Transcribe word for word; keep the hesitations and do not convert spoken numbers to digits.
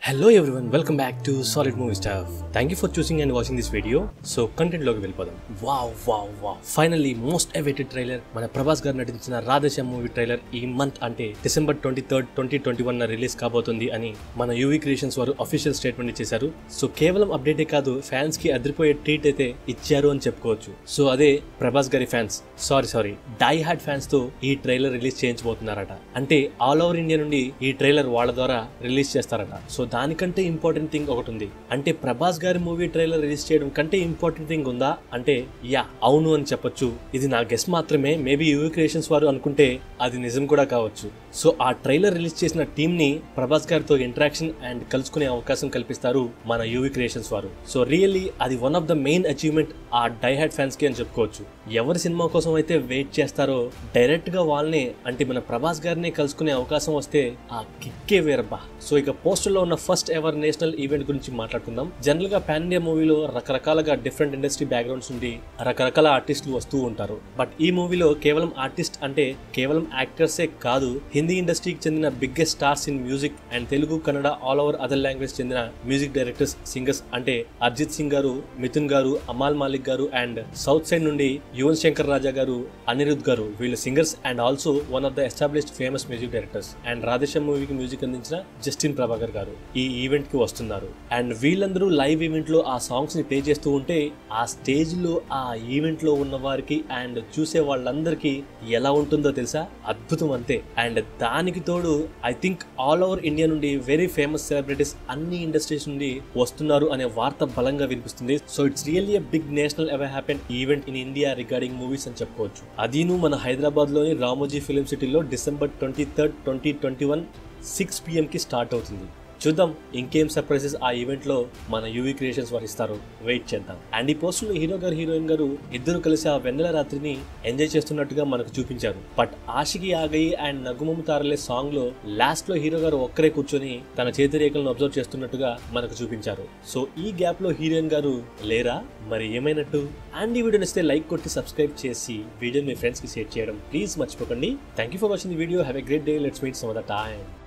Hello everyone, welcome back to Solid Movie Stuff. Thank you for choosing and watching this video. So content logi velipodam. Wow, wow, wow. Finally, most awaited trailer. Mana Prabhas garu natinchina Radhe Shyam movie trailer ee month ante December twenty-third, twenty twenty-one na release kabotundi ani mana U V Creations varu official statement ichesaru. So kevalam update e kaadu fans ki adripoye treat aithe icharu ani cheppukochu. So ade Prabhas gari fans, sorry sorry, die hard fans tho ee trailer release cheyinchbothunnarata. Ante all over India nundi ee trailer vaalla dwara release chestarata. So దానికంటే important thing ఒకటి ఉంది. అంటే ప్రభాస్ గారి movie trailer release చేయడం కంటే important thing ఉందా అంటే yeah అవును అని చెప్పొచ్చు. ఇది నా గెస్ మాత్రమే. మేబీ యూవీ క్రియేషన్స్ వారు అనుకుంటే అది నిజం కూడా కావచ్చు. సో ఆ ట్రైలర్ రిలీజ్ చేసిన టీమ్ ని ప్రభాస్ గారితో ఇంటరాక్షన్ అండ్ కలుసుకునే అవకాశం కల్పిస్తారు మన యూవీ క్రియేషన్స్ వారు. సో రియల్లీ అది one of the main achievement ఆ డై హార్డ్ ఫ్యాన్స్ కి అని చెప్పుకోవచ్చు. ఎవరి సినిమా కోసం అయితే వెయిట్ చేస్తారో డైరెక్ట్ గా వాళ్ళని అంటే మన ప్రభాస్ గారిని కలుసుకునే అవకాశం వస్తే ఆ కిక్కే వేరబ్బా. సో ఇక పోస్టర్ లో ఉన్న ఫస్ట్ ఎవర్ నేషనల్ ఈవెంట్ గురించి మాట్లాడుకుందాం. జనరల్ గా పాన్ ఇండియా మూవీలో రకరకాలుగా డిఫరెంట్ ఇండస్ట్రీ బ్యాక్గ్రౌండ్స్ నుండి రకరకాల ఆర్టిస్టులు వస్తూ ఉంటారు. బట్ ఈ మూవీలో కేవలం ఆర్టిస్ట్ అంటే కేవలం యాక్టర్సే కాదు, హిందీ ఇండస్ట్రీకి చెందిన biggest stars in music and Telugu, Kannada, all over other language చెందిన మ్యూజిక్ డైరెక్టర్స్, సింగర్స్ అంటే అర్జిత్ సింగ్ గారు, మిథున్ గారు, అమాల్ మాలిక్ గారు అండ్ సౌత్ సైడ్ నుండి యువన్ శంకర్ రాజా గారు, అనిరుద్ గారు, వీళ్ళు singers and also one of the established famous music directors. And Radhe Shyam మూవీకి మ్యూజిక్ అందించిన జస్టిన్ ప్రభాకర్ గారు ఈ ఈవెంట్ కి వస్తున్నారు. అండ్ వీళ్ళందరూ లైవ్ ఈవెంట్ లో ఆ సాంగ్స్ ని ప్లే చేస్తూ ఉంటే ఆ స్టేజ్ లో ఆ ఈవెంట్ లో ఉన్న వారికి అండ్ చూసే వాళ్ళందరికీ ఎలా ఉంటుందో తెలుసా? అద్భుతం అంతే. అండ్ దానికి తోడు I think all over India నుండి వెరీ ఫేమస్ సెలబ్రిటీస్ అన్ని ఇండస్ట్రీస్ నుండి వస్తున్నారు అనే వార్త బలంగా వినిపిస్తుంది. So it's really a big national ever happen event in India regarding movies అని చెప్పుకోవచ్చు. అదీను మన హైదరాబాద్ లోని రామోజీ ఫిలిం సిటీలో December twenty third twenty twenty one six PM కి స్టార్ట్ అవుతుంది. చూద్దాం ఇంకేం సర్ప్రైజెస్ ఆ ఈవెంట్ లో మన యూవీ క్రియేషన్స్ వారు ఇస్తారు, వెయిట్ చేద్దాం. అండ్ ఈ పోస్టర్ లో హీరో గారు, హీరోయిన్ గారు ఇద్దరు కలిసి ఆ వెన్నెల రాత్రిని ఎంజాయ్ చేస్తున్నట్టుగా మనకు చూపించారు. But Aashiqui Aa Gayi and Nagumomu Thaarale song లో లాస్ట్ లో హీరో గారు ఒక్కరే కూర్చొని తన చేతి రేఖలను అబ్జర్వ్ చేస్తున్నట్టుగా మనకు చూపించారు. సో ఈ గ్యాప్ లో హీరోయిన్ గారు లేరా? మరి ఏమైనట్టు? అండ్ ఈ వీడియో నచ్చితే లైక్ కొట్టి సబ్స్క్రైబ్ చేసి వీడియో మీ ఫ్రెండ్స్ కి షేర్ చేయడం ప్లీజ్ మర్చిపోకండి. Thank you for watching the video. Have a great day. Let's meet some other time.